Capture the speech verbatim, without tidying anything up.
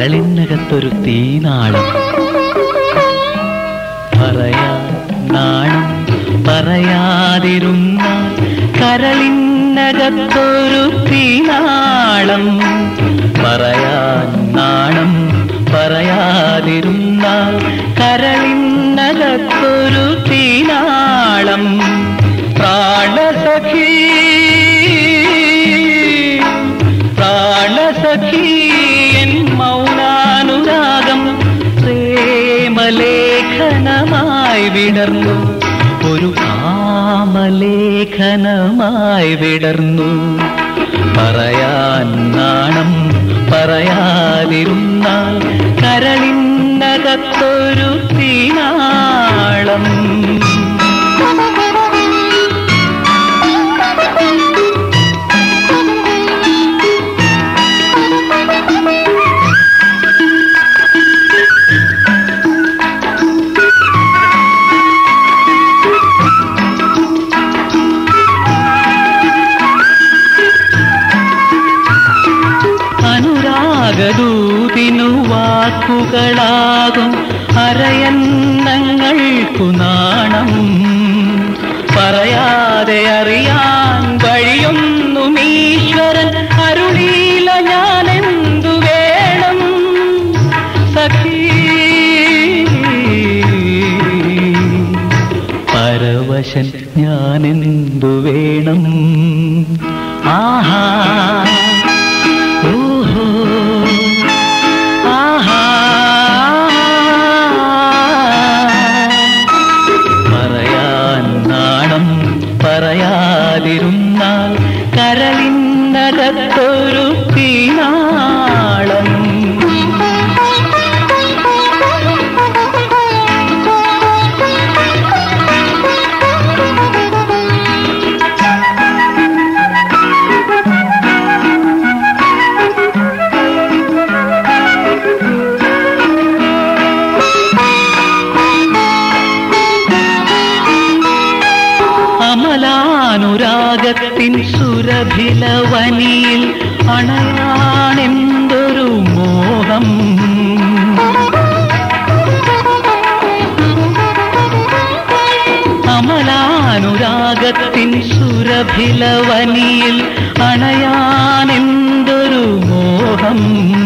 കരളിനകത്തൊരു തീനാളം. പറയാൻ നാണം പറയാതിരുന്ന കരളിനകത്തൊരു തീനാളം. പറയാൻ നാണം പറയാതിരുന്ന കരളിനകത്തൊരു തീനാളം. പ്രാണസഖി പ്രാണസഖി എൻ മൗനാനുരാഗം പ്രേമലേഖനമായി വിടർന്നു, ഒരു കാമലേഖനമായി വിടർന്നു. പറയാൻ നാണം പറയാതിരുന്നാൽ കരളിനകത്തൊരു തീനാളം. അനുരാഗദൂതിനു വാക്കുകളാകും അരയന്നങ്ങൾക്കു നാണം. പറയാതെ അറിയാൻ വഴിയൊന്നും ഈശ്വരൻ അരുളീല, ഞാനെന്തു വേണം സഖി. പരവശൻ ഞാനെന്തു വേണം. ആഹാ പറയാതിരുന്നാൽ കരളിനകത്തൊരു തീനാളം. അമലാനുരാഗത്തിൻ സുരഭിലവനിയിൽ അണയാണെന്തൊരു മോഹം. അമലാനുരാഗത്തിൻ സുരഭിലവനിയിൽ അണയാണെന്തൊരു മോഹം.